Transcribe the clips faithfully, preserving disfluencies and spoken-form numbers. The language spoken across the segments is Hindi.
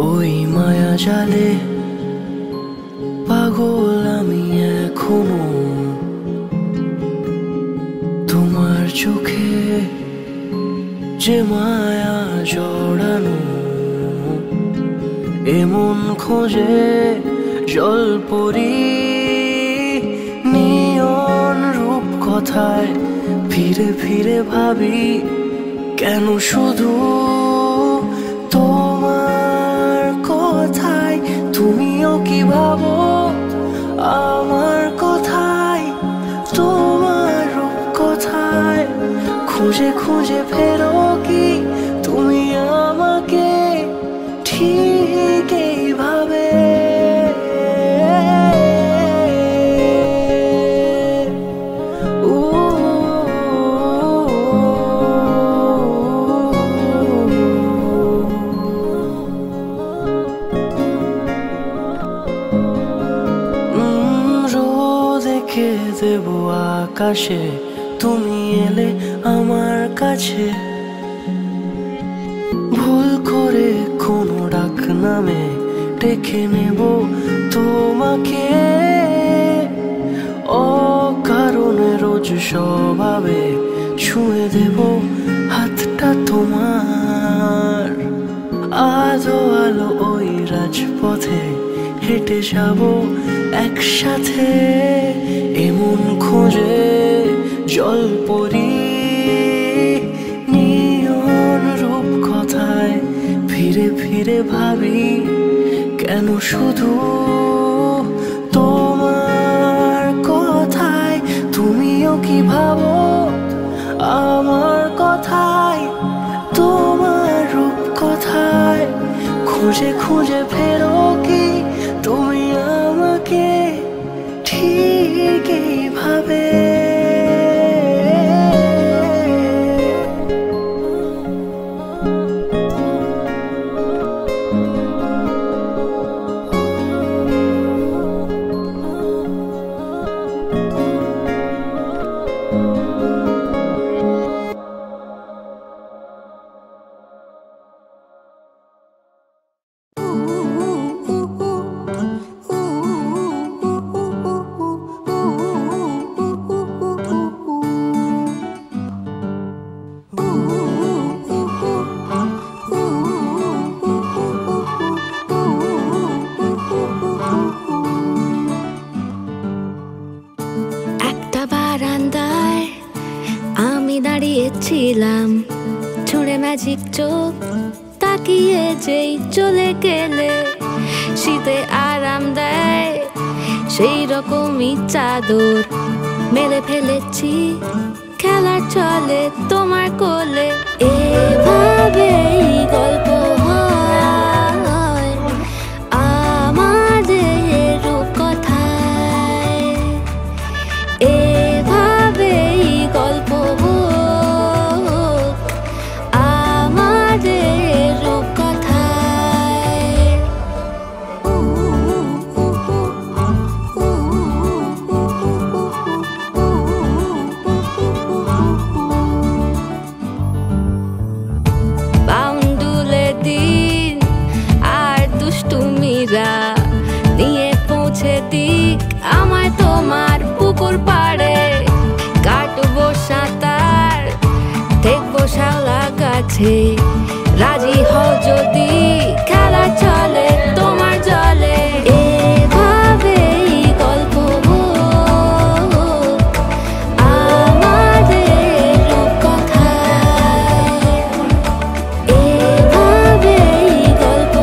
ওই মায়া জালে পাগল আমি এখনো, তোমার চোখে যে মায়া জড়ানো। এমন খোঁজে জলপরি নিয়ন রূপ কথায়, ফিরে ফিরে ভাবি কেন শুধু তোমার কথায়। তুমিও কি ভাবো আমার কথায়, তোমার রূপ কথায়। খুঁজে খুঁজে ফেরো কি তুমি আমাকে ঠিক এইভাবে। দেবো আকাশে তুমি এলে আমার কাছে, ভুল করে কোনো ডাক নামে ডেকে নেব তোমাকে। অকারণে রোজ স্বভাবে ছুঁয়ে দেব হাতটা তোমার। আলো আলো ওই রাজপথে হেঁটে যাব একসাথে। এমন খোঁজে জলপরি নিয়ন রূপ কথায়, ফিরে ফিরে ভাবি কেন শুধু তোমার কথায়। তুমিও কি ভাবো আমার কথায়, তোমার রূপ কথায়। খুঁজে খুঁজে ফেরো কি তুমি আমাকে ঠিক এইভাবে। ছিলাম ছুঁড়ে ম্যাজিক চোখ তাকিয়ে যেই চলে গেলে, শীতে আরাম দেয় সেই রকমই চাদর মেলে ফেলেছি খেলার চলে তোমার কোলে। এভাবেই গল্প হয় আমাদের রূপকথায়, এভাবেই গল্প নিয়ে পৌঁছে দিক আমায় তোমার পুকুর পাড়ে। কাটবো সাঁতার দেখবো শাওলা গাছে, রাজি হও যদি খেলা চলে তোমার জলে। এভাবেই গল্প আমাদের রূপকথায়, এভাবেই গল্প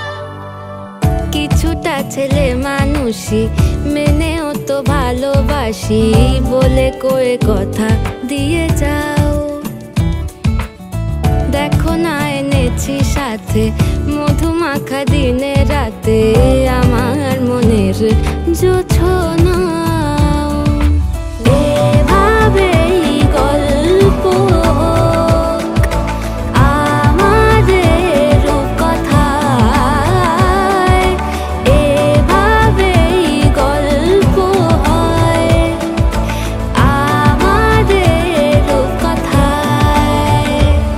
ছেলে মানুষই মেনেও তো ভালোবাসি। ভালোবাসি বলে কয়ে কথা দিয়ে যাও। দেখো না এনেছি সাথে মধুমাখা দিনে রাতে আমার মনের জোছনা। এভাবেই গল্প আমাদের কথায়, এভাবেই গল্প হয় আমাদের কথায়।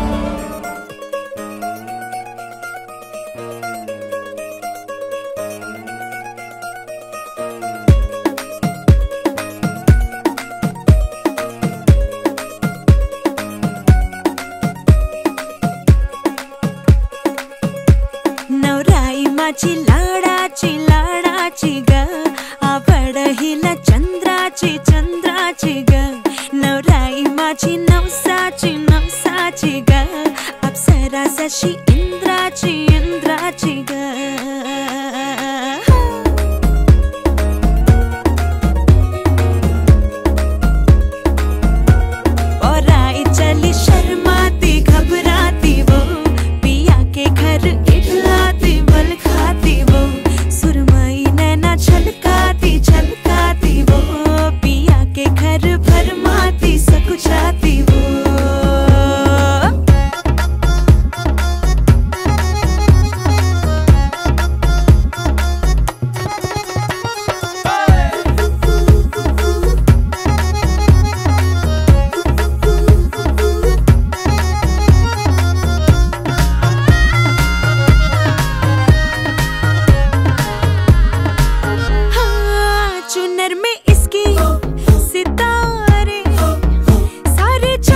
नवराई माझी लाडाची लाडाची ग, आवड हिला चंद्राची चंद्राची ग। नवराई माझी नवसाची नवसाची ग, अप्सरा जशी इंद्राची इंद्राची ग। पराई चली शर्माती घबराती वो, पिया के घर इठलाती बल खाती वो। सुरमई नैना छलकाती छलकाती वो, पिया के घर भरमाती सकुचाती वो। चुनर में इसकी सितारे सारे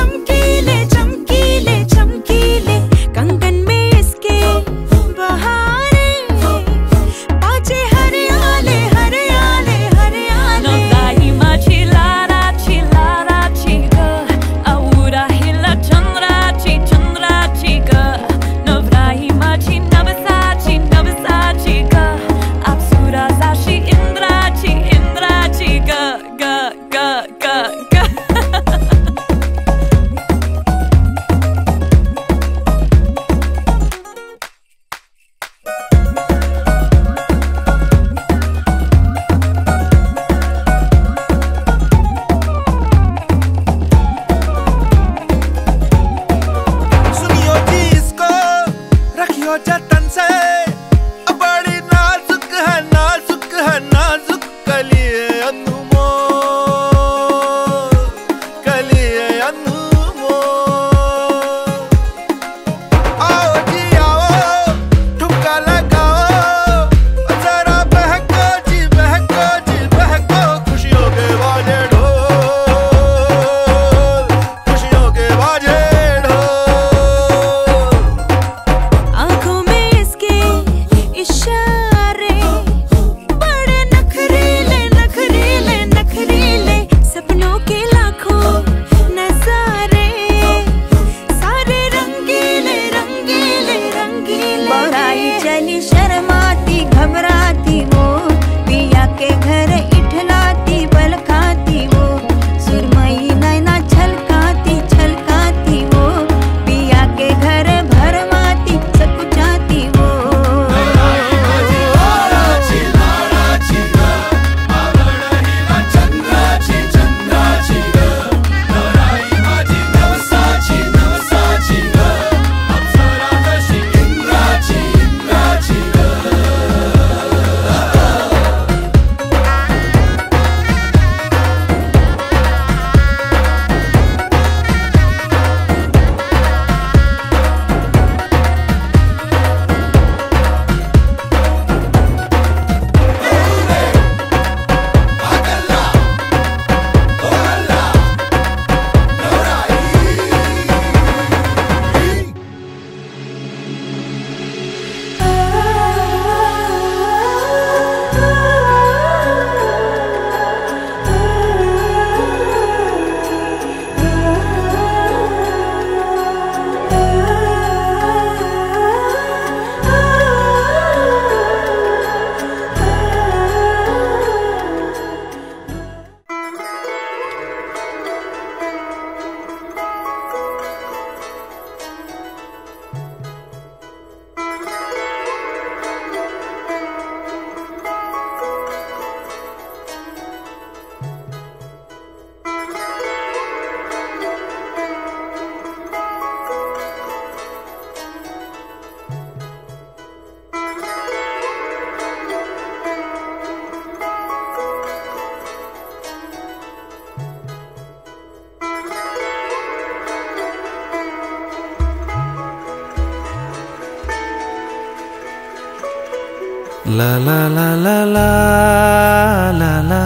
ला ला ला ला ला ला ला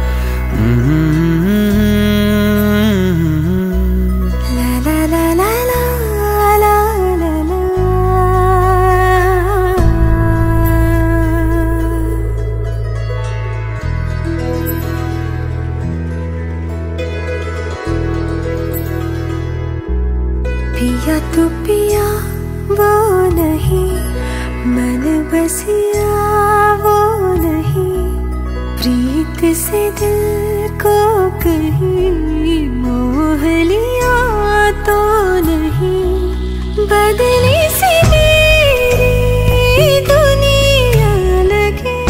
पिया तू पिया वो नहीं, मन बसिया वो नहीं, प्रीत से दिल को कहीं मोह लिया तो नहीं, बदली सी मेरी दुनिया लगे,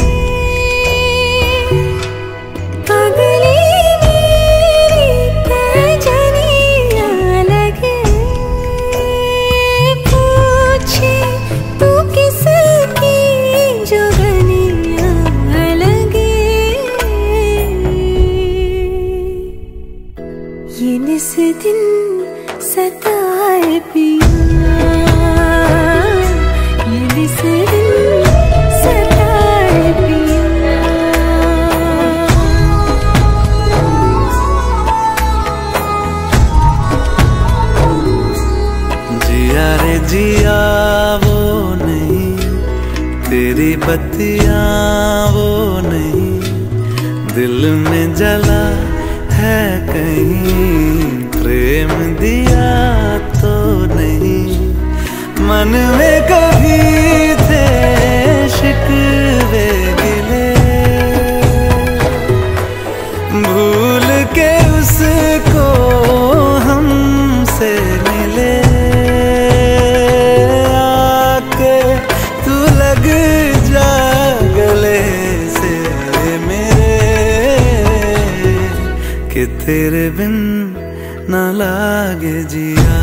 पगली मेरी कजनिया लगे, पूछे तू किसकी जुगनिया लगे, ये निस दिन सताए पिया, ये निस दिन सताए पिया। जिया रे जिया वो नहीं, तेरी बत्तियां वो नहीं, दिल में जला है कहीं प्रेम दिया तो नहीं, मन में कभी थे शिकवे गिले, भूल के उसको हमसे मिले, आके तू लग जा गले से मेरे, कि तेरे बिन ना लागे जिया,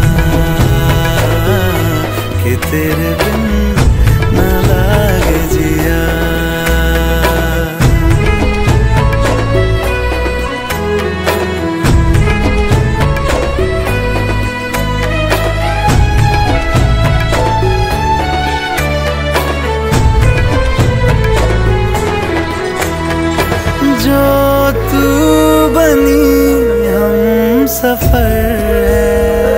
कि तेरे बिन ना लागे जिया। जो तू बनी हम सफर है,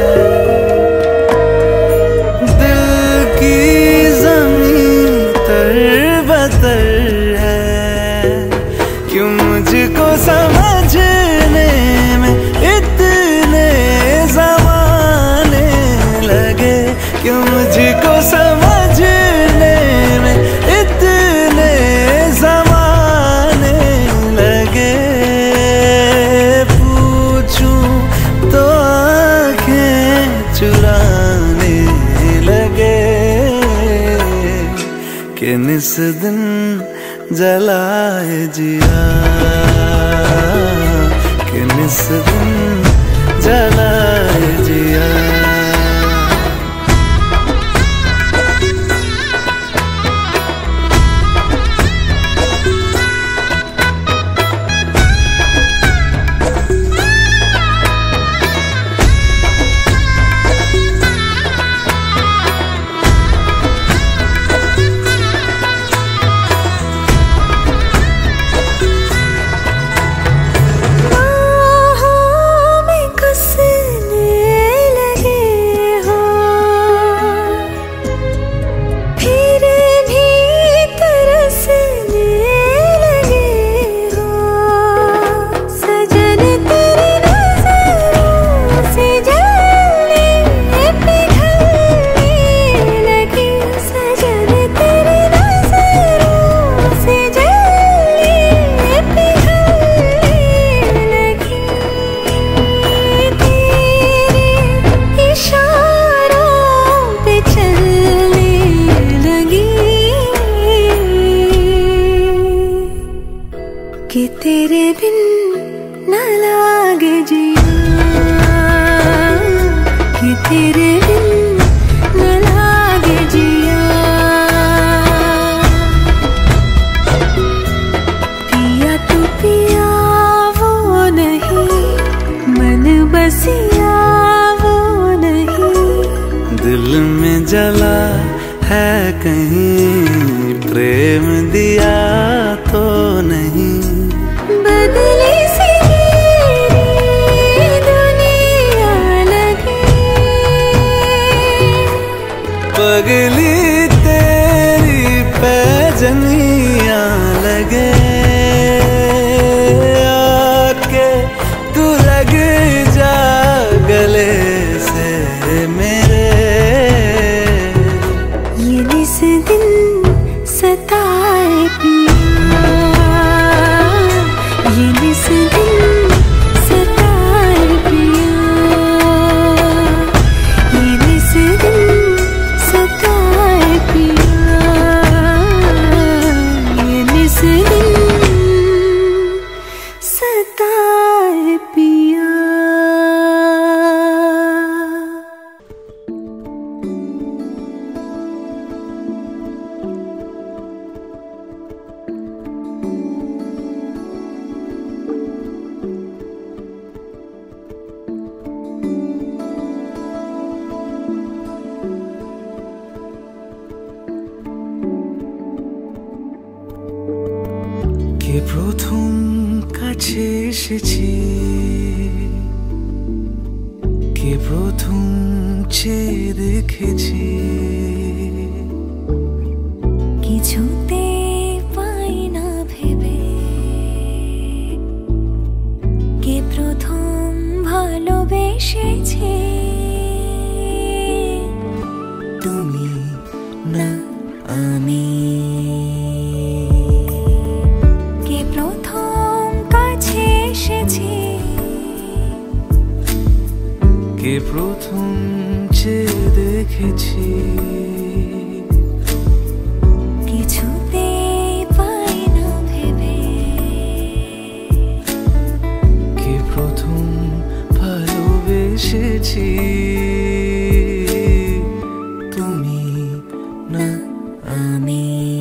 दिल की ज़मीं तरबतर है, क्यों मुझको समझने में इतने ज़माने लगे, क्यों मुझको समझने में इतने ज़माने लगे, पूछूं तो आँखें चुराने लगे, कि निस दिन जलाए जिया, कि निस दिन जलाए जिया। कि तेरे बिन न लागे जिया, कि तेरे बिन न लागे जिया। पिया तू पिया वो नहीं, मन बसिया वो नहीं, दिल में जला है कहीं प्रेम दिया जिया तो नहीं। बदली सी दुनिया लगे, पगली तेरी पैजनिया लगे, आके तू लग जा गले से मेरे। ये जिस दिन सताए पिया, ये जिस दिन सताए पिया, ये जिस दिन सताए पिया, ये जिस दिन सताए पिया। কে প্রথম কাছে এসেছি, কে প্রথম চেয়ে দেখেছি, কিছুতে পাই না ভেবে, কে প্রথম ভালোবেসেছে। তুমি না আমি। কে প্রথম কাছে এসেছে, কে প্রথম চেয়ে দেখেছি, কিছুতে পাই না ভেবে, কে প্রথম ভালোবেসেছি। তুমি না আমি।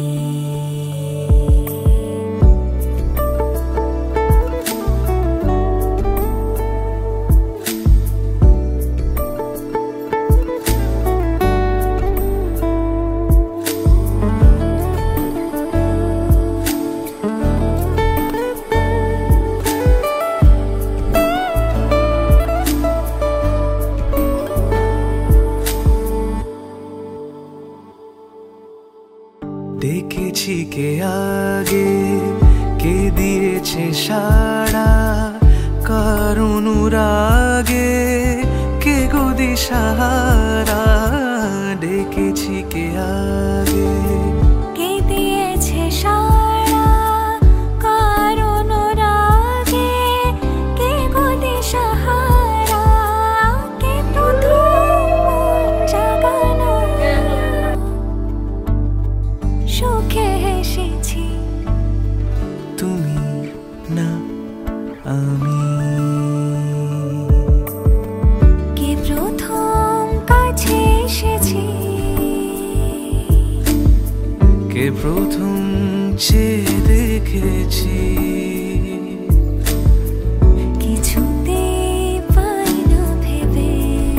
দেখেছি কে আগে, কে দিয়েছে সাড়া, কার অনুরাগে কে গো দিশাহারা। ডেকেছি কে আগে, কে দিয়েছে সাড়া, কার অনুরাগে কে গো দিশাহারা, কে প্রথম জাগানো সুখে এসেছি। তুমি না আমি। কে প্রথম কাছে এসেছি, কে প্রথম চেয়ে দেখেছি, কিছুতে পাই না ভেবে,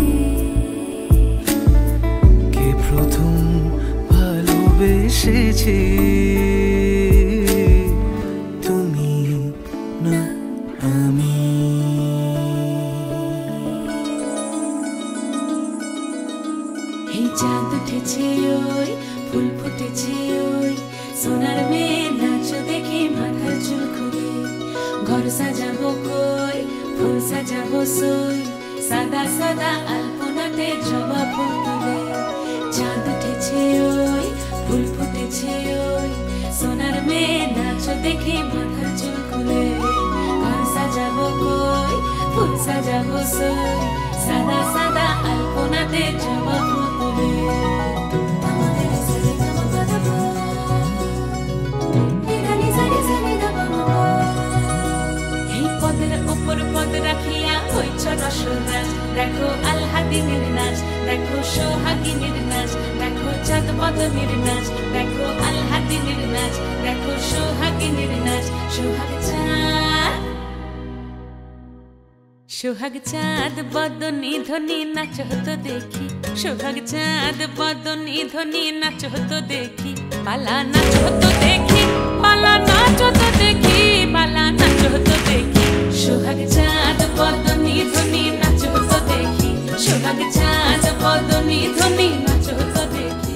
কে প্রথম ভালোবেসেছি। তুমি না আমি। এই চাঁদ উঠেছে ওই, ফুল ফুটেছে ওই, সোনার মেয়ে নাচ দেখে মাথার চুল খুলে। ঘর সাজাবো কই, ফুল সাজাবো সই, সাদা সাদা আলপনাতে জবা ফুল তুলে। চাঁদ উঠেছে ওই, ফুল ফুটেছে ওই, সোনার মেয়ে নাচ দেখে মাথার চুল খুলে। ঘর সাজাবো কই, ফুল সাজাবো সই, সাদা সাদা আলপনাতে জবা ফুল তুলে। এই পদের ওপর পদ রাখিয়া হইছ রসরাজ, দেখো আলহাদিনের নাচ, দেখো সোহাগিনীর নাচ, দেখো চাঁদ পদমীর নাচ, দেখো আলহাদিনের নাচ, দেখো সোহাগিনীর নাচ। সোহাগ চাঁদ সোহাগ চাঁদ বদনি ধ্বনি নাচ তো দেখি, সোহাগ চাঁদ বদনি ধ্বনি নাচ তো দেখি, পালা নাচ তো দেখি, পালা নাচ তো দেখি, পালা নাচ তো দেখি, সোহাগ চাঁদ বদনি ধ্বনি নাচ তো দেখি, সোহাগ চাঁদ বদনি ধ্বনি নাচ তো দেখি।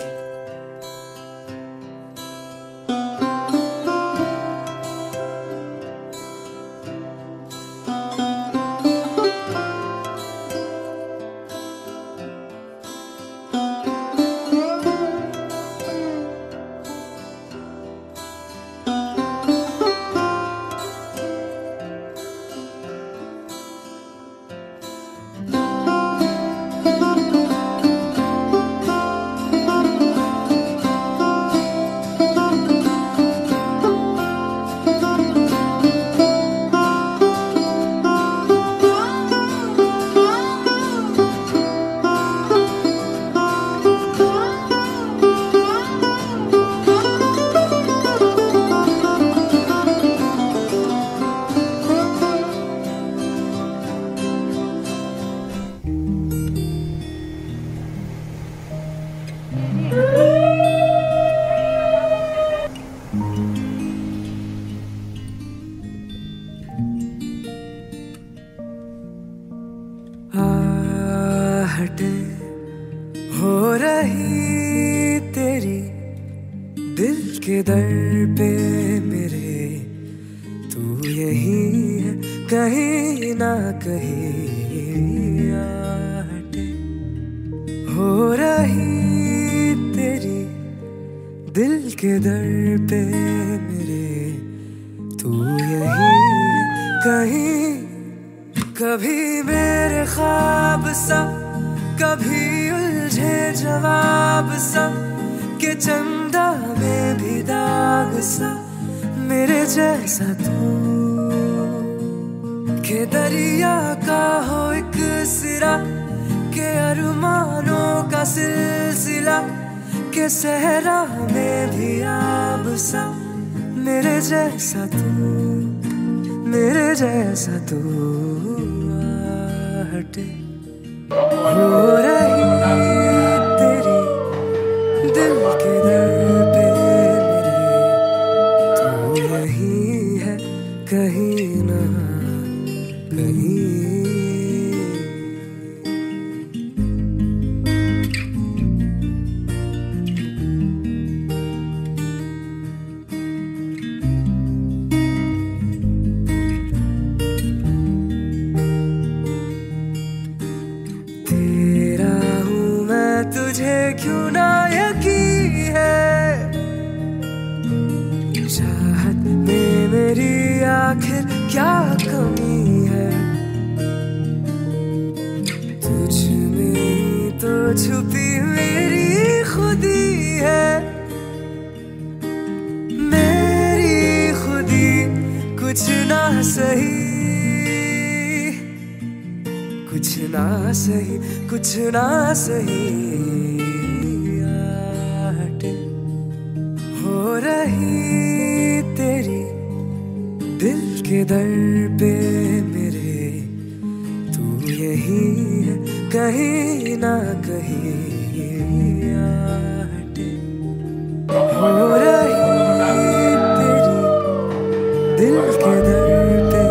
हो रही तेरी दिल के दर पे मेरे, तू यही है कहीं ना कहीं आहटे। हो रही तेरी दिल के दर पे मेरे, तू यही है कहीं। कभी मेरे ख्वाब सा, कभी उलझे जवाब सा, के चंदा में भी दाग सा मेरे जैसा तू, के दरिया का हो एक सिरा, के अरमानों का सिलसिला, के सहरा में भी आब सा मेरे जैसा तू, मेरे जैसा तू आहटे। हो रही तेरी दिल के दर पे मेरे, तू यही है कहीं ना कहीं। तुझे क्यों ना यकीन है, चाहत में मेरी आखिर क्या कमी है, तुझ में तो छुपी मेरी खुदी है, मेरी खुदी कुछ ना सही, कुछ ना सही, कुछ ना सही आहटे। हो रही तेरी दिल के दर पे मेरे, तू यही है कहीं ना कहीं आहटे। हो रही तेरी दिल के दर पे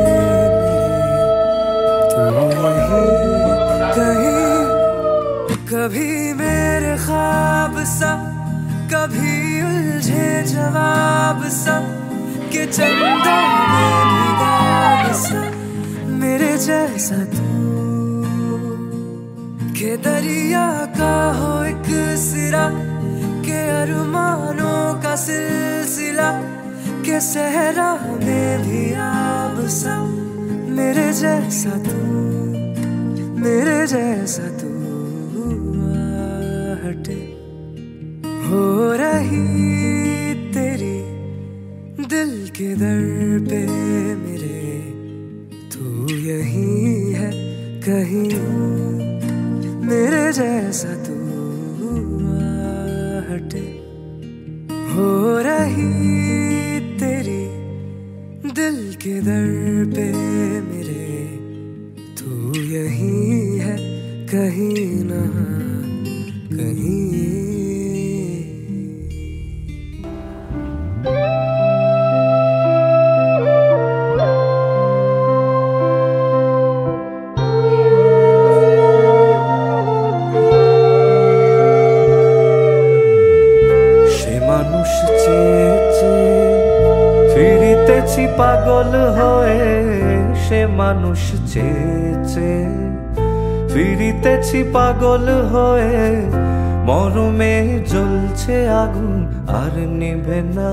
मेरे, तू कहीं। कभी मेरे ख्वाब सा, कभी उलझे जवाब सा, के चंदा में भी दाग सा मेरे जैसा तू, के दरिया का हो एक सिरा, के अरमानों का सिलसिला, के सहरा में भी आब सा मेरे जैसा तू, मेरे जैसा तू आहटे। हो रही तेरी दिल के दर पे मेरे, तू यही है कहीं, मेरे जैसा तू आहटे। हो रही तेरी दिल के दर पे मेरे, यही है कहीं ना कहीं। পাগল হয়ে সে মানুষ চেয়েছে, ফিরিতেছি পাগল হয়ে, মরমে জ্বলছে আগুন আর নিভে না।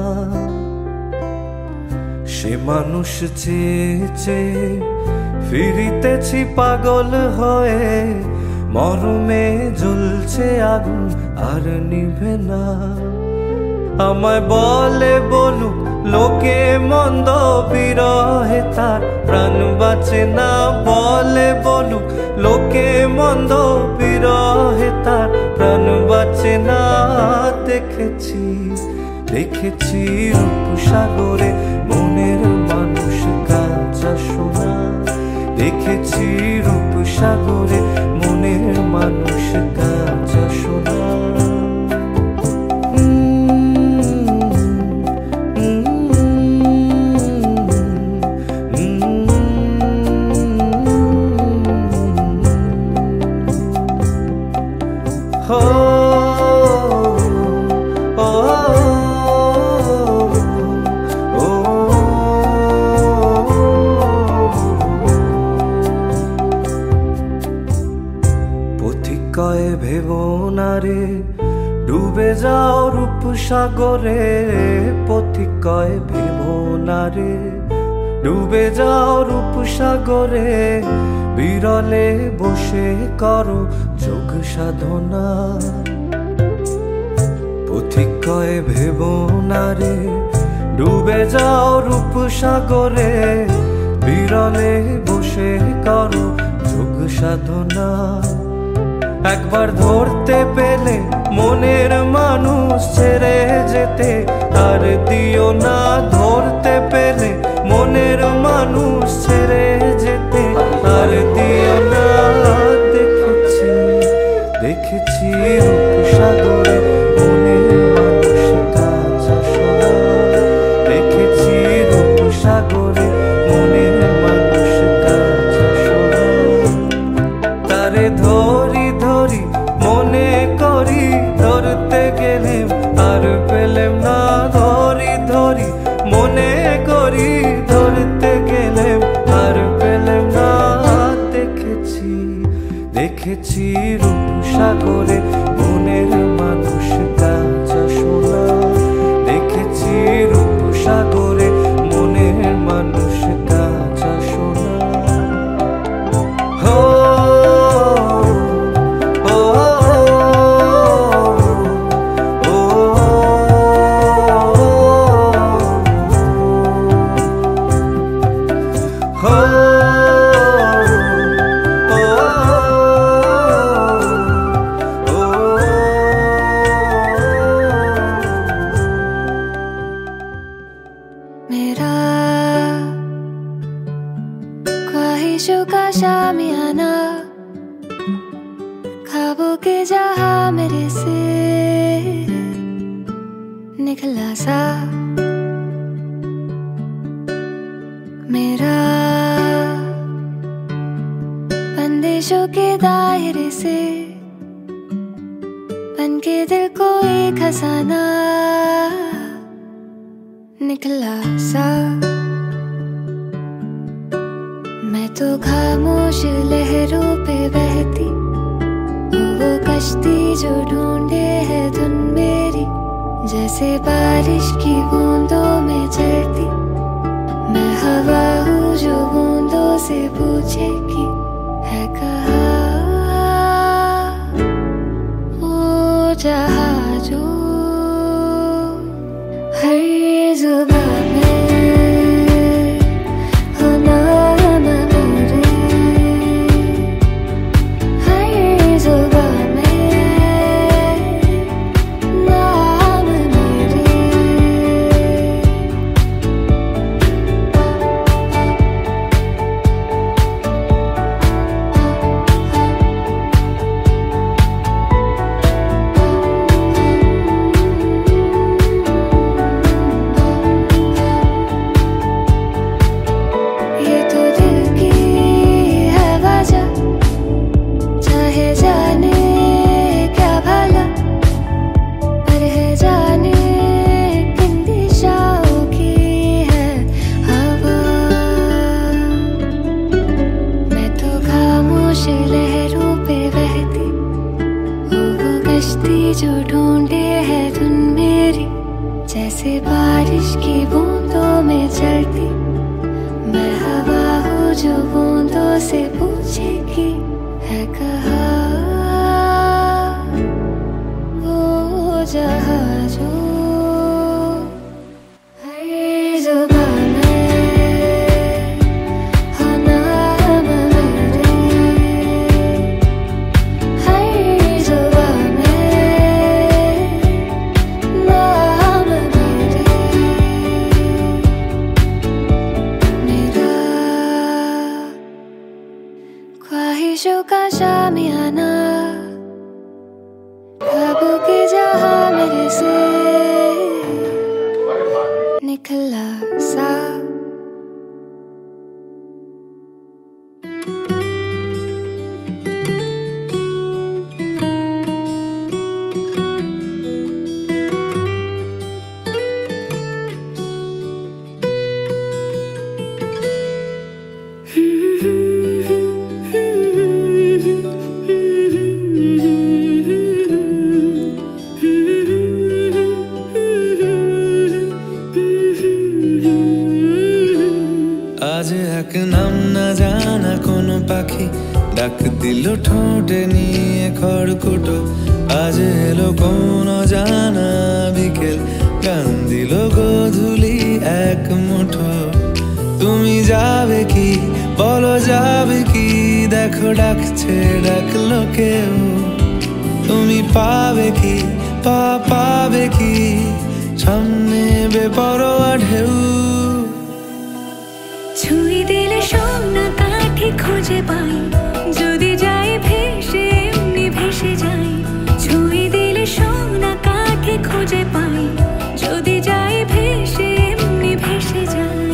সে মানুষ চেয়েছে, ফিরিতেছি পাগল হয়ে, মরমে জ্বলছে আগুন আর নিভে না। আমায় বলে বলুক লোকে মন্দ, বিরহে তার প্রাণ বাঁচে না। বলে বলুক লোকে মন্দ, বিরহে তার প্রাণ বাঁচে না। দেখেছি দেখেছি রূপসাগরে মনের মানুষ কাঁচা সোনা। দেখেছি রূপসাগরে মনের মানুষ কাঁচা সোনা। পথিকয়ে ভেবো না রে ডুবে যাও রূপসাগরে। পথিকয়ে ভেবো না রে ডুবে যাও রূপসাগরে। বিরলে বসে করো যোগ সাধনা। পথিকয়ে ভেবো না রে ডুবে যাও রূপসাগরে। বিরলে বসে করো যোগ সাধনা। একবার ধরতে পেলে মনের মানুষ ছেড়ে যেতে আর দিও না। ধরতে পেলে মনের মানুষ ছেড়ে যেতে আর দিও না। দেখেছি দেখেছি রূপসাগরে মনের মানুষ কাঁচা সোনা। দেখেছি রূপসাগরে মনের মানুষ কাঁচা সোনা। তারে ধরি ধরি মনে করি, ধরতে গেলেম আর পেলেম না। ধরি ধরি মনে করি, ধরতে গেলেম আর পেলেম না। দেখেছি দেখেছি রূপসাগরে মনের মানুষ কাঁচা সোনা। দেখেছি রূপসাগরে মনের মানুষ কাঁচা সোনা। হো मेरा ख्वाहिशों का शामियाना, ख्वाबों के जहां मेरे से निकला सा। मेरा बंदिशों के दायरे से बन के दिल को एक खजाना निकला सा। मैं तो खामोश लहरों पे बहती, वो कश्ती जो ढूंढे है धुन मेरी। जैसे बारिश की बूंदों में चलती, मैं हवा हूँ जो बूंदों से पूछे कि है कहाँ वो जहाजो। हर जुबान में हो नाम मेरे, हर जुबान में नाम मेरे। जो ढूंढे है धुन मेरी, जैसे बारिश की बूंदों में चलती। मैं हवा हूँ जो बूंदों से पूछेगी है कहाँ वो जहाज़ों। हर जुबां में हो नाम मेरे, हर जुबां में नाम मेरे। मेरा ख्वाहिशों का शामियाना, ख्वाबों के जहां मेरे से निकला सा। আজ এক নাম না জানা কোনো পাখি ডাক দিল ঠোঁটে নিয়ে খড়কুটো। আজ এলো কোন জানা বিকেল, গান দিল গোধূলি এক মুঠো। তুমি যাবে কি বলো যাবে কি, দেখো ডাকছে ডাকলো কেউ। তুমি পাবে কি পা পাবে কি, সামনে বেপরোয়া ঢেউ। ছুঁই দিলে সোনা কাঠি খুঁজে পাই, যদি যাই ভেসে এমনি ভেসে যাই। ছুঁই দিলে সোনা কাঠি খুঁজে পাই, যদি যাই ভেসে এমনি ভেসে যাই।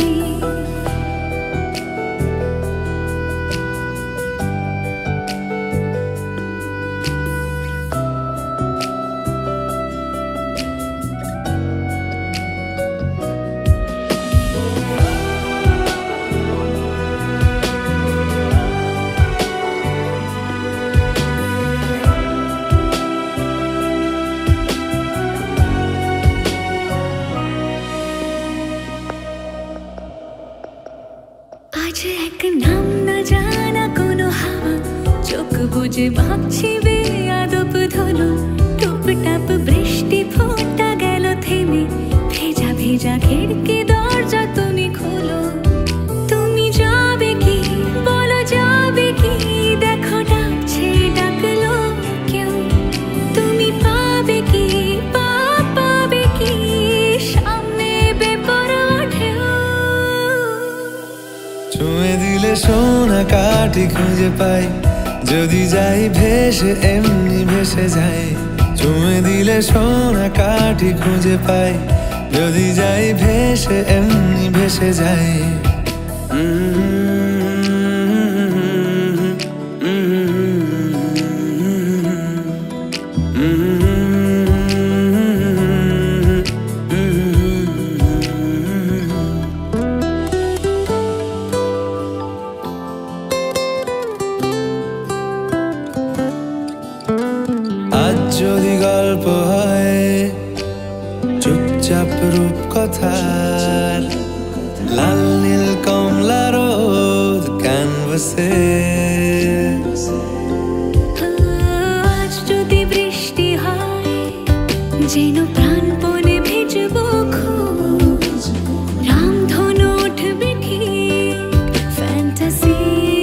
আজ এক নাম না জানা কোনো হাওয়া, চোখ বুজে ভাবছি বেয়াদব ধলো। টুপ টাপ বৃষ্টি ফোঁটা গেল থেমে, ভেজা ভেজা খিড়কি দরজা তুমি খোলো। তুমি যাবে কি বলো যাবে কি, দেখো ডাকছে ডাকলো কেউ। তুমি পাবে কি পা পাবে কি, সামনে বেপরোয়া ঢেউ। ছুঁয়ে দিলে সোনা কাঠি খুঁজে পাই, যদি যাই ভেসে এমনি ভেসে যাই। ছুঁয়ে দিলে সোনা কাঠি খুঁজে পাই, যদি যাই ভেসে এমনি ভেসে যাই। আজ যদি গল্প হয় চুপচাপ রূপকথার, লাল নীল কমলা রোদ ক্যানভাসে। আজ যদি বৃষ্টি হয় যেন প্রাণপণে ভিজবো খুব, রামধনু উঠবে ঠিক ফ্যান্টাসি।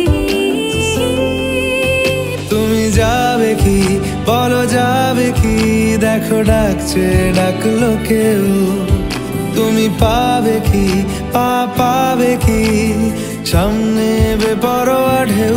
তুমি যাবে কি বলো যাবে কি, দেখো ডাকছে ডাকলো কেউ। তুমি পাবে কি পা পাবে কি, সামনে বেপরোয়া ঢেউ।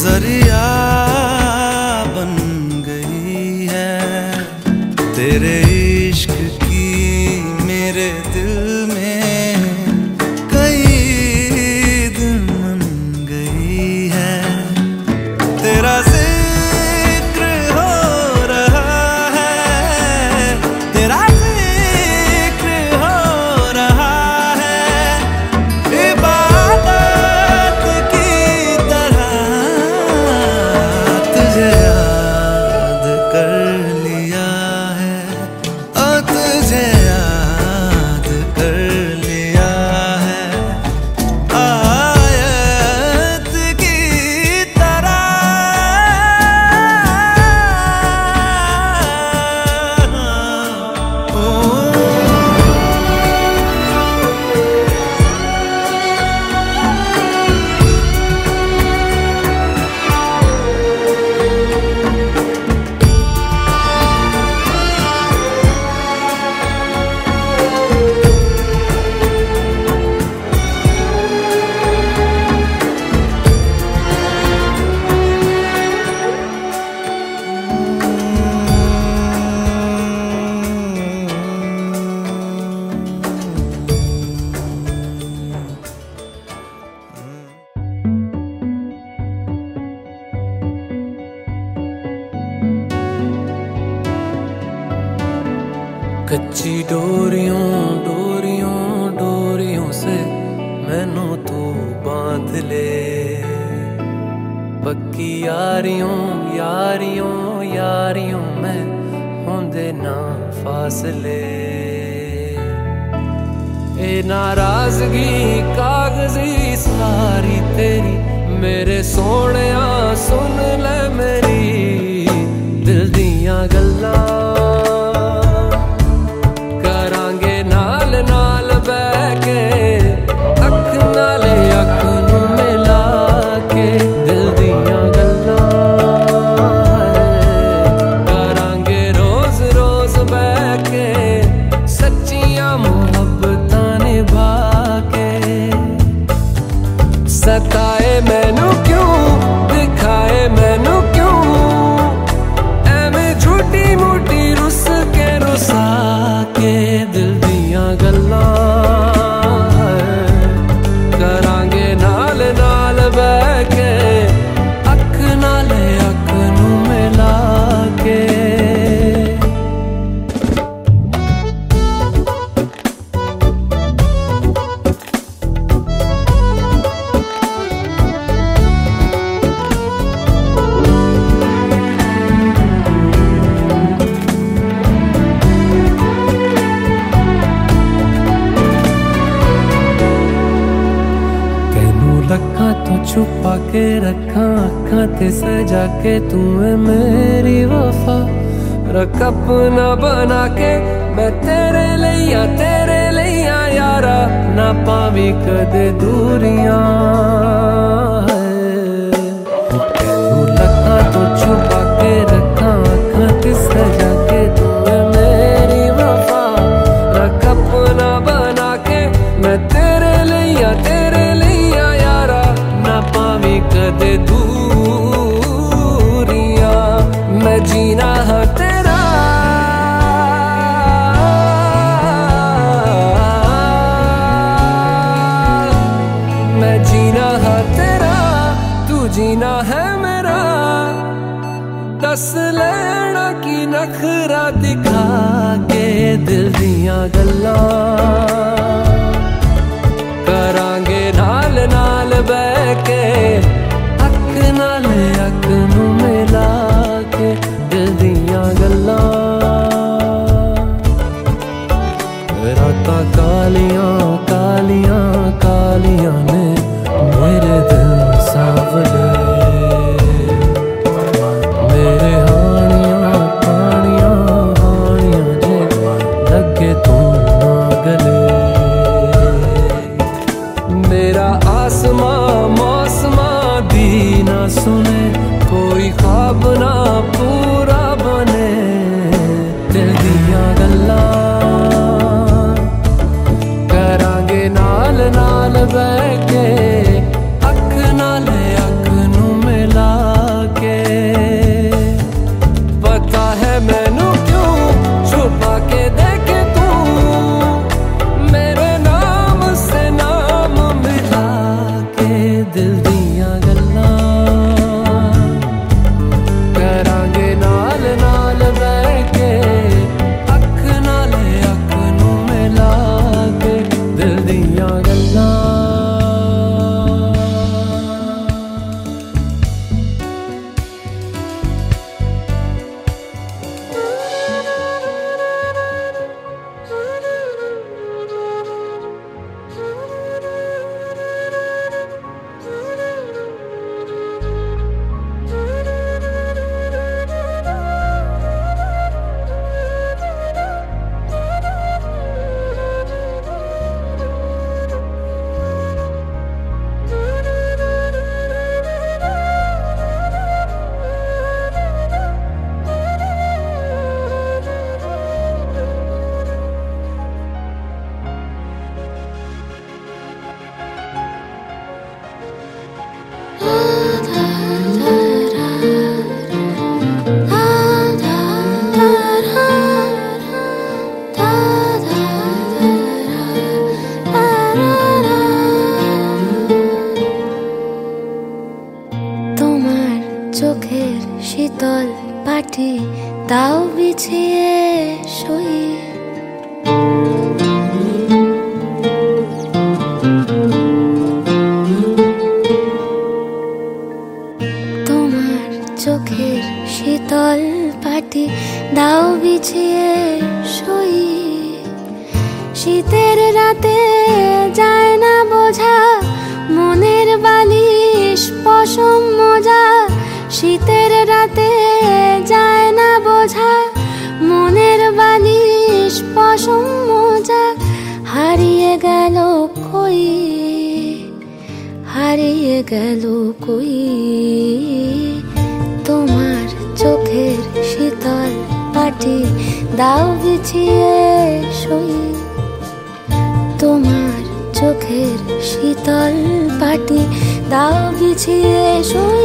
जरिया बन गई है तेरे इश्क की मेरे दिल में कई दिन बन गई है। तेरा जिक्र हो रहा है, तेरा जिक्र हो रहा है, इबादत की तरह तुझे याद कर लिया है, ओ तुझे याद कर लिया है, आयत की तरह। कच्ची डोरियों डोरियों डोरियों से मैनू तू बांध ले, पक्की यारियों यारियों यारियों में होंदे ना फासले। ए नाराजगी कागजी सारी तेरी मेरे सोहणिया सुन ले मेरी दिल दियां गल्लां, सताए मैनू क्यों दिखाए मैनू क्यों एवें झूठी मूठी रुस के रुसा के दिल दियां गल्लां करांगे नाल नाल बह के अख नाल अख नू मिला के। रखा तो छुपा के रखा अखा ते सजा के तू है मेरी वफा, रख अपना बना के मैं तेरे लिया तेरे लिया यारा, ना पावी कदे दूरियां। तू रखा तो छुपा के रखा अखा ते सजा के तू है मेरी वफा, रख अपना बना के मैं तेरे लिया तेरे कदे दूरियां। मैं जीना है तेरा मैं जीना है तेरा तू जीना है मेरा, दस लेना की नखरा दिखा के दिल दियां गल्लां करांगे नाल नाल बह के अख नाल अख नू मिला के दिल दियां गल्लां। रातां कालियां कालियां कालियां ने मेरे दिल सावले, मेरे हानियां हानियां हानियां जे लगे तू ना गले। পাটি দাও বিছিয়ে শুই। শীতের রাতে যায় না বোঝা মনের বালিশ পশম মোজা। শীতের রাতে যায় না বোঝা মনের বালিশ পশম মোজা। হারিয়ে গেল কই, হারিয়ে গেল কই তোমার চোখের শীতল পাটি দাও বিছিয়ে শুই। তোমার চোখের শীতল পাটি দাও বিছিয়ে শুই।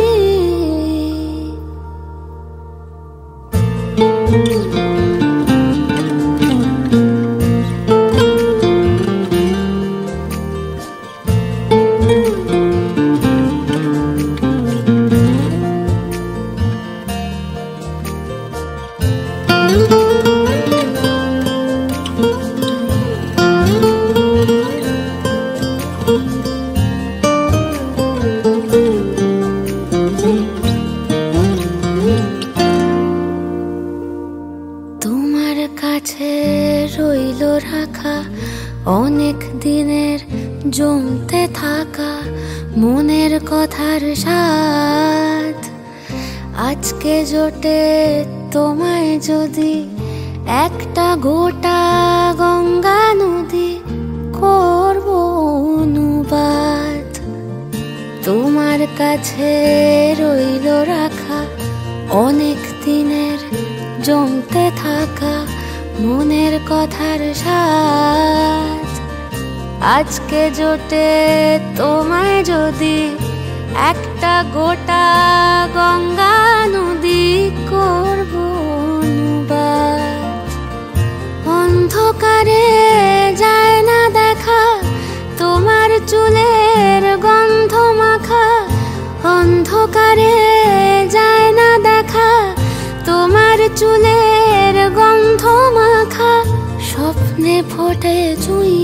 তোমার কাছে রইল রাখা অনেক দিনের জমতে থাকা মনের কথার স্বাদ। আজকে জোটে তোমায় যদি একটা গোটা গঙ্গা নদী করব অনুবাদ। তোমার কাছে রইল রাখা অনেক দিনের জমতে থাকা মনের কথার স্বাদ। আজকে জোটে তোমায় যদি একটা গোটা গঙ্গা নদী করব অনুবাদ। অন্ধকারে যায় না দেখা তোমার চুলের গন্ধ মাখা। অন্ধকারে যায় না দেখা তোমার চুলের গন্ধ মাখা। স্বপ্নে ফোটে জুই,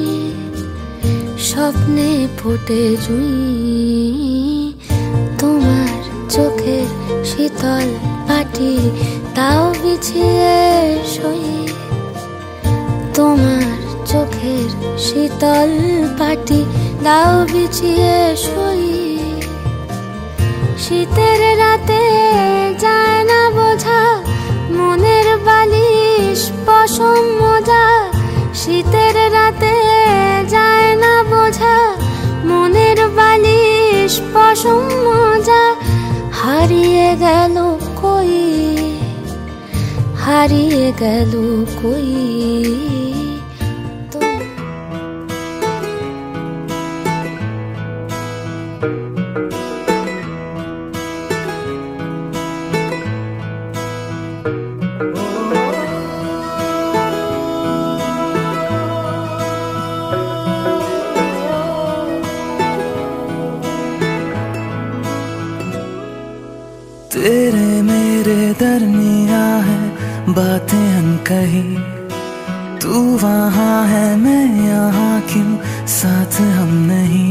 স্বপ্নে ফোটে জুই তোমার চোখের শীতল পাটি তাও বিছিয়ে শুই। তোমার চোখের শীতল পাটি দাও বিছিয়ে শুই। শীতের রাতে যায় না বোঝা মনের বালিশ পশম মোজা। শীতের রাতে যায় না বোঝা মনের বালিশ পশম মোজা। হারিয়ে গেল কই, হারিয়ে গেল কই तेरे मेरे दरमिया है बातें अनकही। तू वहाँ है मैं यहाँ क्यों साथ हम नहीं।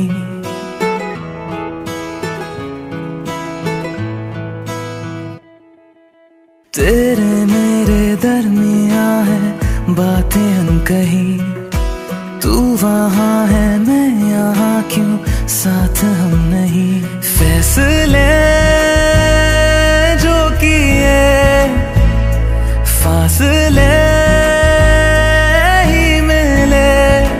तेरे मेरे दरमिया है बातें अनकही। तू वहाँ है मैं यहाँ क्यों साथ हम नहीं। फैसले जो किए फासले ही मिले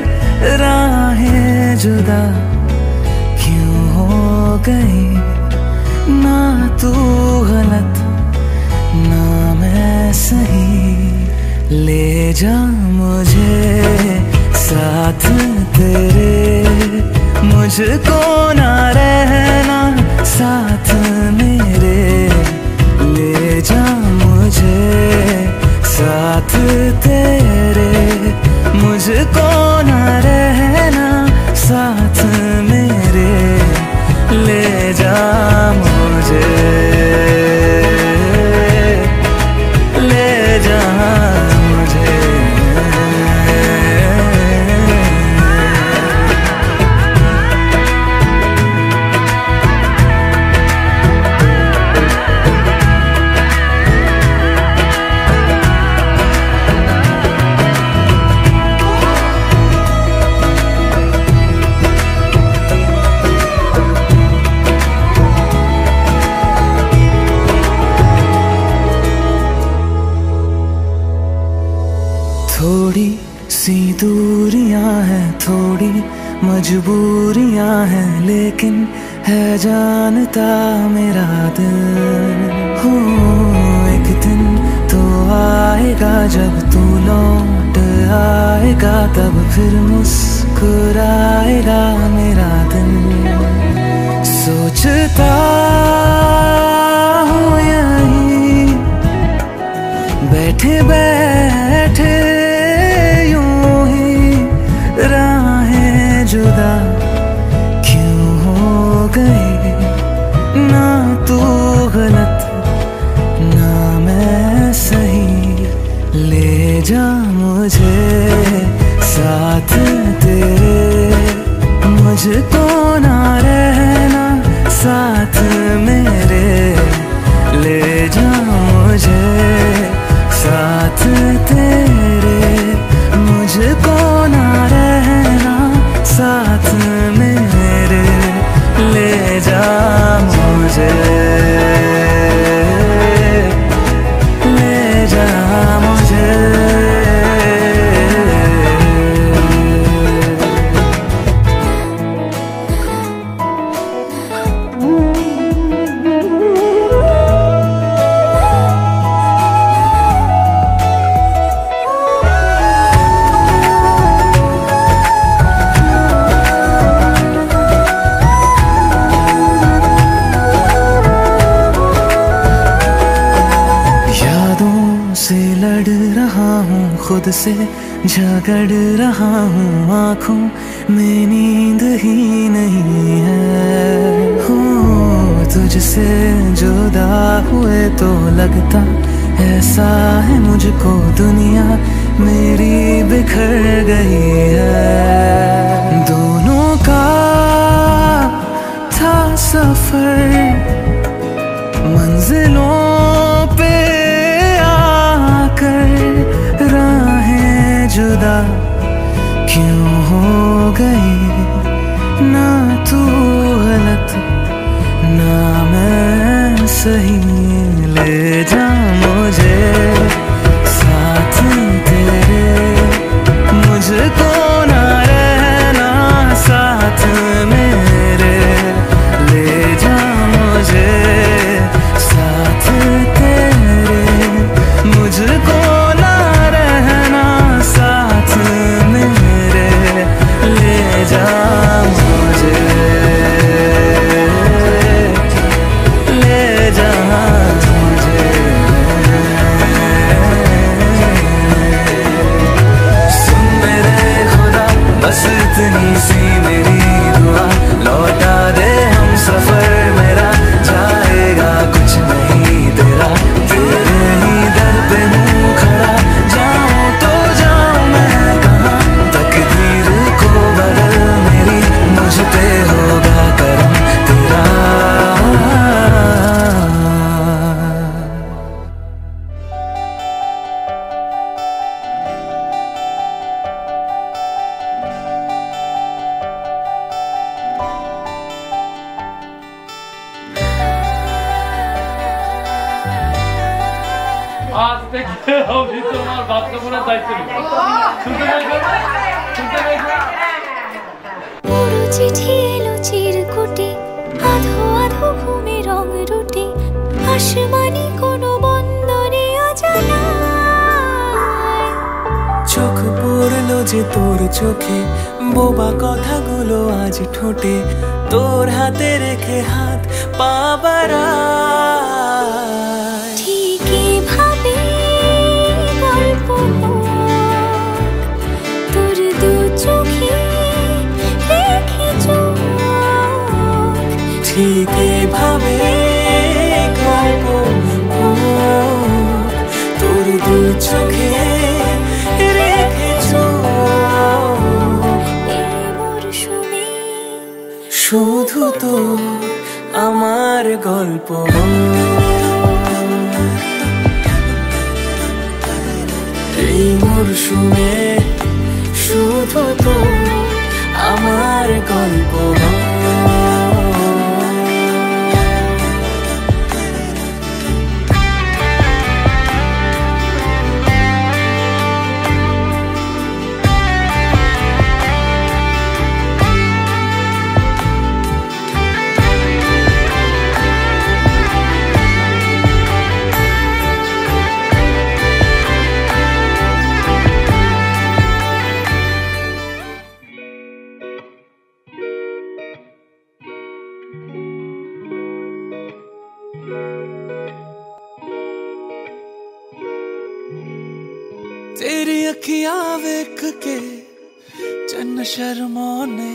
राहें जुदा क्यों हो गई। ना तू गलत ना मैं सही। ले जा मुझे साथ तेरे मुझको ना रहना साथ मेरे। ले जा मुझे साथ तेरे मुझको ना रहना साथ मेरे। ले जा मुझे ले जा मुझे। थोड़ी सी दूरियां हैं, थोड़ी मजबूरियां हैं, लेकिन है जानता मेरा दिल। हो एक दिन तो आएगा जब तू लौट आएगा, तब फिर मुस्कुराएगा मेरा दिल। सोचता हूँ यहीं बैठे बैठे यूं ही, राहें जुदा क्यों हो गई, ना तू गलत ना मैं सही। ले जा मुझे साथ तेरे, मुझको ना रहना साथ मेरे। ले जा मुझे साथ तेरे, मुझको ना रहना साथ मेरे। ले जा मुझे, ले जा मुझे। खुद से झगड़ रहा हूँ, आँखों में नींद ही नहीं है। हो तुझसे जुदा हुए तो लगता ऐसा है मुझको दुनिया मेरी बिखर गई है। दोनों का था सफर, मंजिलों पे आकर राहें जुदा क्यों हो गई, ना तू गलत ना मैं सही। ले जा मुझे साथ तेरे, मुझको ना रहना साथ मेरे। ले जा मुझे साथ तेरे, मुझको ना रहना साथ मेरे। ले जा मुझे, ले जा मुझे। सुन मेरे खुदा बस इतनी सी मेरी दुआ, लौटा दे हम सफर मेरा, जाएगा कुछ नहीं तेरा। तेरे ही दर पे हूँ खड़ा, जाऊँ तो जाऊँ मैं कहाँ, तकदीर को बदल मेरी, मुझ पे होगा करम तेरा। आज থেকে আমি তোমার বাথরুমের দায়িত্ব নিব। শুনতে পাইছো? শুনতে পাইছো? পুরো চিঠি এলো চিরকুটে, আধো আধো ঘুমে রং রুটে, আসমানি কোনো বন্দরে অজানা। চোখ পড়লো যে তোর চোখে, বোবা কথাগুলো আজ ঠোঁটে, তোর হাতে রেখে হাত পা বাড়ায়। ঠিকই ভাবে গল্প তোর দু চোখে রেখে চোখ, ঠিক এভাবে গল্প তোর দু চোখে রেখে চোখ। এই মরশুমে শুধু তো আমার গল্প, এই মরশুমে শুধু তো আমার গল্প। तेरी अखियां वेख के चन्न शर्माने,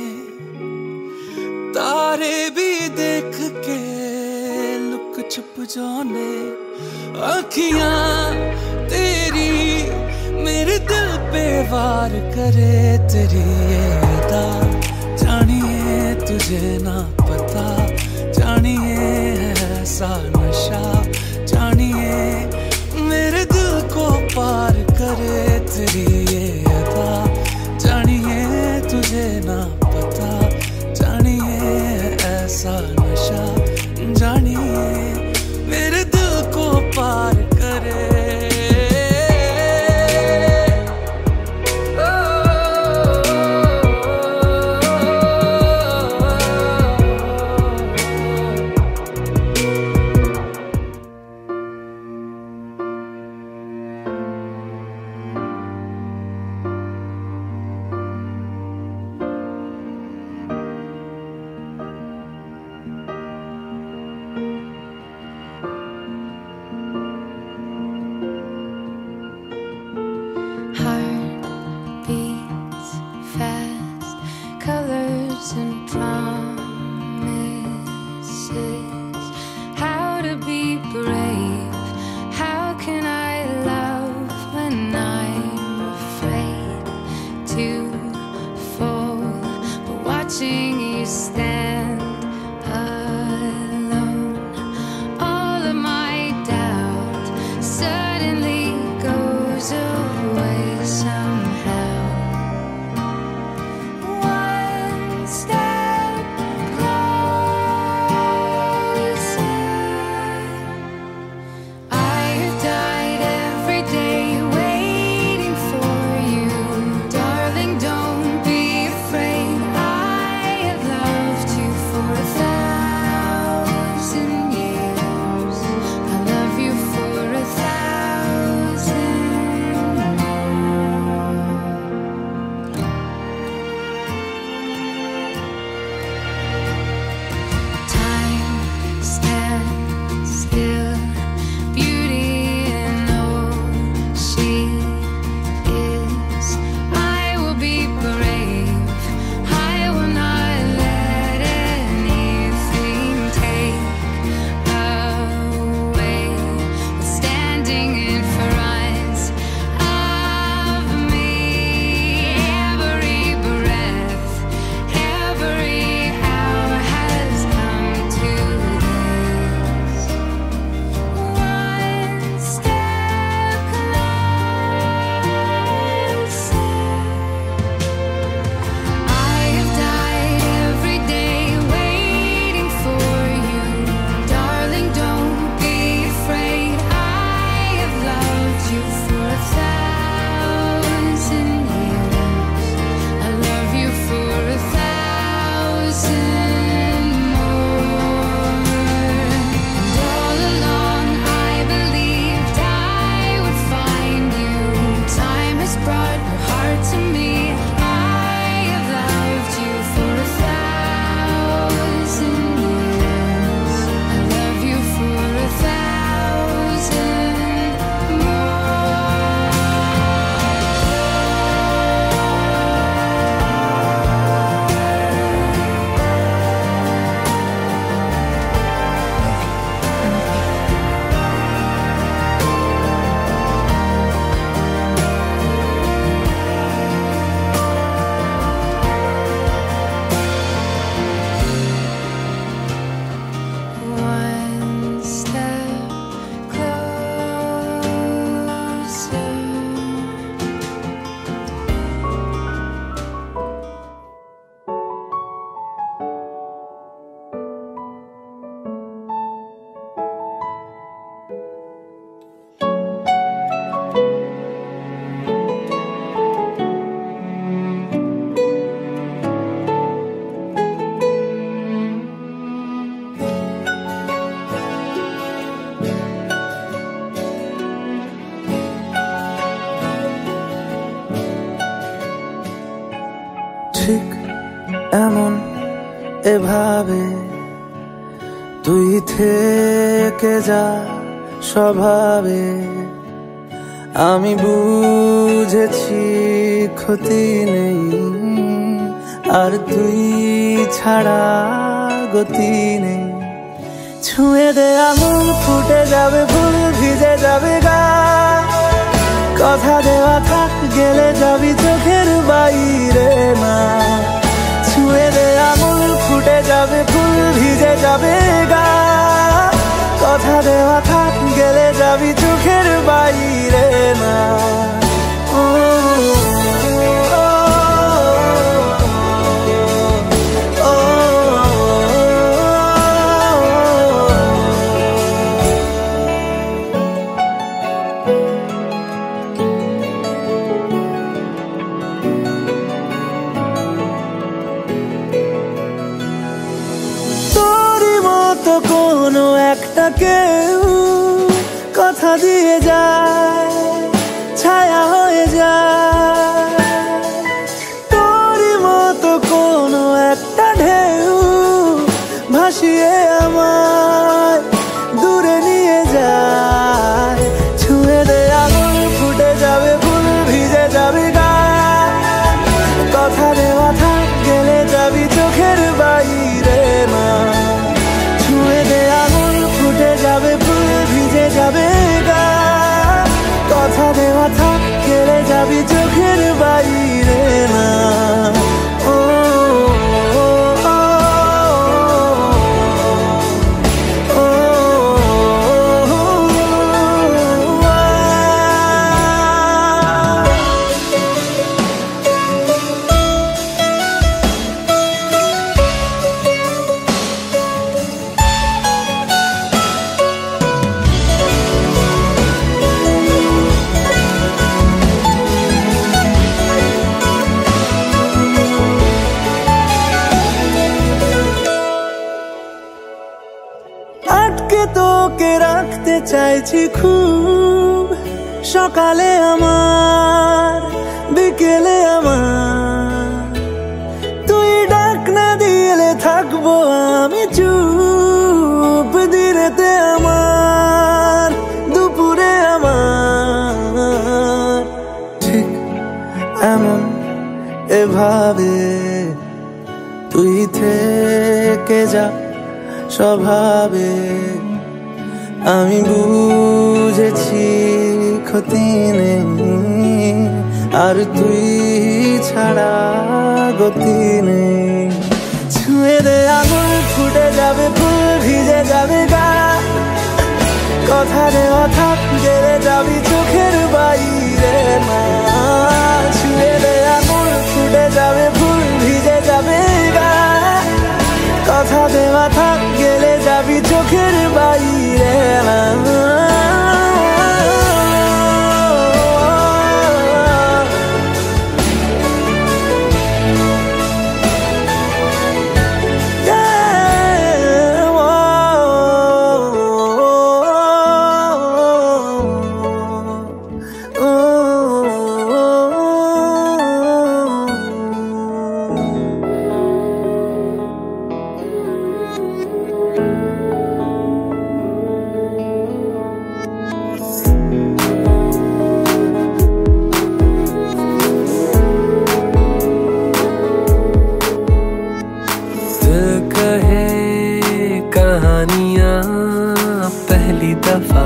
तारे भी देख के लुक छुप जाने। अखियां तेरी मेरे दिल पे वार करे, तेरी ये अदा जानिए तुझे ना पता, जानिए ऐसा नशा, जानिए मेरे दिल को पार करे, तेरी ये अदा जानिए तुझे ना पता, जानिए ऐसा नशा, जानिए मेरे दिल को पार करे। ঠিক এমন এভাবে তুই থেকে যা স্বভাবে, আমি বুঝেছি ক্ষতি নেই আর তুই ছাড়া গতি নেই। ছুঁয়ে দে আঙুল ফুটে যাবে ফুল ভিজে যাবে গা, কথা দেওয়া থাক গেলে যাবি চোখের বাইরে না। ছুঁয়ে দে আঙুল ফুটে যাবে ফুল ভিজে যাবে গা, কথা দেওয়া থাক গেলে যাবি চোখের বাইরে না। কোনো একটা কেউ কথা দিয়ে যায়, ছায়া হয়ে যায়। তোরই মতো কোনো একটা ঢেউ ভাসিয়ে আমায় দূরে নিয়ে যায়। ছুঁয়ে দে আঙুল ফুটে যাবে ফুল ভিজে যাবে গা, কথা দেওয়া থাক গেলে যাবি চোখের বাইরে না। যাবে ফুল ভিজে যাবে গা, কথা দেওয়া থাক গেলে যাবি চোখের বাইরে না। ও আটকে তোকে রাখতে চাইছি খুব, সকালে আমার বিকেলে আমার, তুই ডাক না দিলে থাকবো আমি চুপ। দিনেতে আমার দুপুরে আমার, ঠিক এমন এভাবে তুই থেকে যা স্বভাবে। আমি বুঝেছি ক্ষতি নেই আর তুই ছাড়া গতি নেই। ছুঁয়ে দে আঙুল ফুটে যাবে ফুল ভিজে যাবে গা, কথা দেওয়া থাক গেলে যাবি চোখের বাইরে না। ছুঁয়ে দে আঙুল ফুটে যাবে ফুল ভিজে যাবে গা, কথা দেওয়া থাক গেলে যাবি চোখের বাইরে না। कहानियां पहली दफा,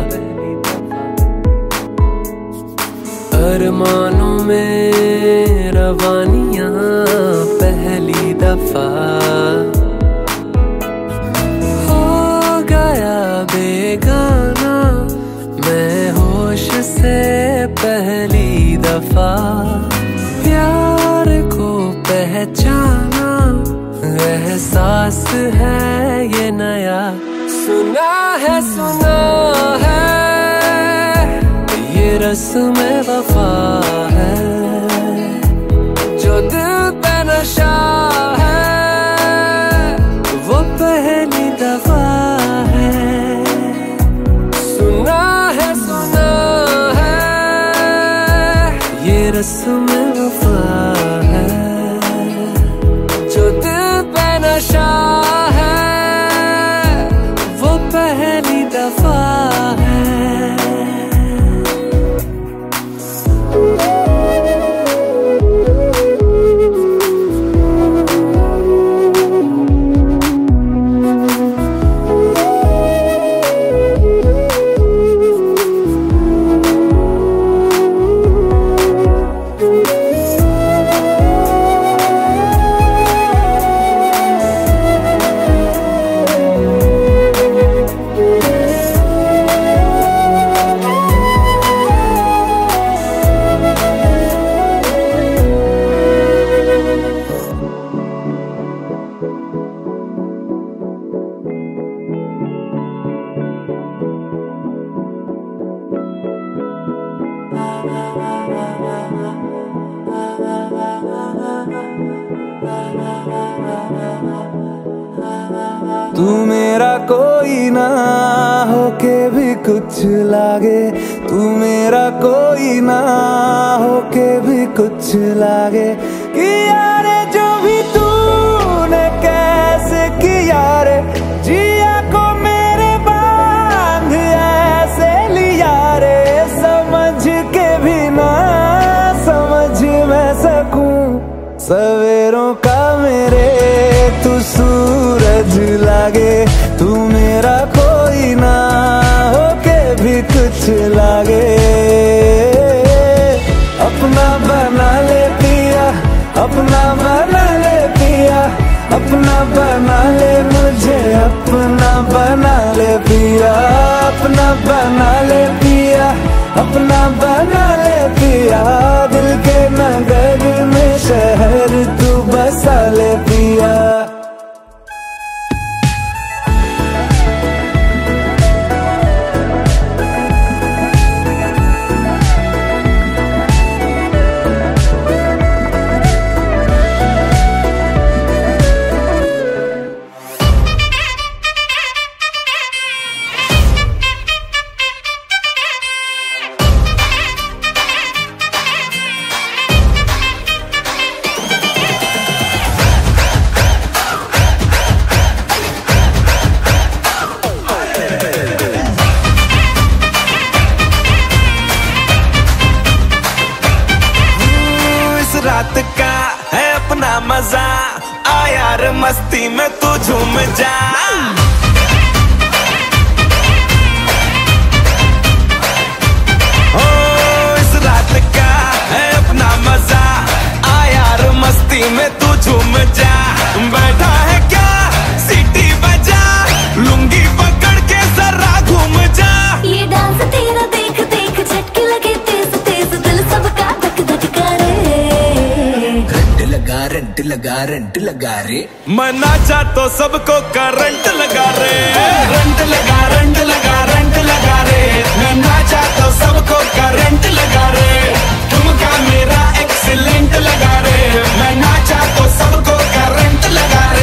अरमानों में रवानियां पहली दफा। हो गया बेगाना मैं होश से पहली दफा, प्यार को पहचाना एहसास है ये नया। सुना है सुना है ये रस्म वफा है, जो दिल पे नशा है वो पहली दफा है। सुना है सुना है ये रस्म वफा है, जो दिल पे नशा है वो पहली दफा है। तू मेरा कोई ना होके भी कुछ लागे, तू मेरा कोई ना होके भी कुछ लागे। किया रे जो भी तूने कैसे किया रे, जिया को मेरे बांध ऐसे लिया रे। समझ के भी ना समझ मैं सकूं सवेरों का मेरे तू सूरज लागे। तू मेरा कोई ना होके भी कुछ लागे। अपना बना ले पिया, अपना बना ले पिया, अपना बना ले मुझे, अपना बना ले पिया, अपना बना ले पिया, अपना बना ले पिया। दिल के नगर में शहर तू बसा ले पिया। रात का है अपना मजा, आ यार मस्ती में तू झूम जा। ओ इस रात का है अपना मजा, आ यार मस्ती में तू झूम जा। बैठा है क्या सीटी बजा, लुंगी पकड़ के जरा घूम जा। ये डांस तेरा देख देख झटके लगे तेज तेज, दिल सबका धक धक करे। लगा रंट लगा रंट लगा रे, मैं नाचा तो सबको करंट लगा रे। रंट लगा रंट लगा रंट लगा रे, मैं नाचा तो सबको करंट लगा रे। ठुमका मेरा एक्सीलेंट लगा रे, मैं नाचा तो सबको करंट लगा रे।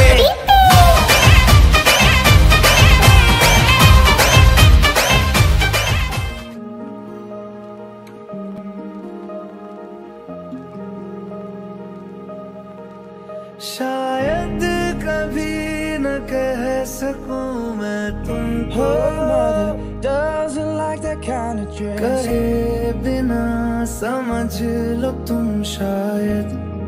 शायद कभी न कह सकूं मैं तुमको, doesn't like that kind of dress। कहे बिना समझ लो तुम शायद,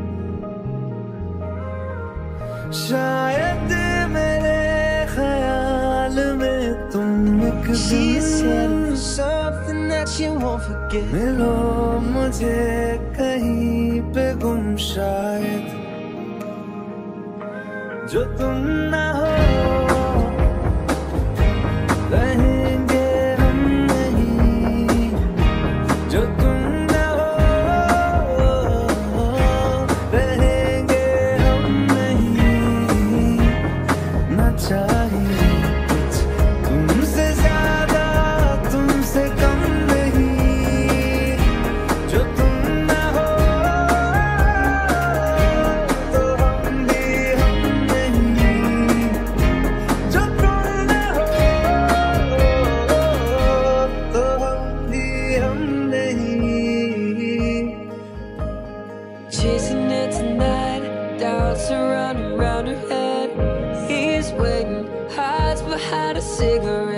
शायद मेरे ख्याल में तुम एक दिन मिलो मुझे कहीं पे गुम। शायद जो तुम ना हो रहेंगे हम नहीं, जो तुम ना हो रहेंगे हम नहीं। ना चाहिए कुछ तुमसे ज्यादा तुमसे कम नहीं, जो तुम ना हो तो हम भी हम नहीं, जो तुम ना हो तो हम भी हम नहीं। Chasing it tonight, doubts are running round her head. He's waiting, hides behind a cigarette.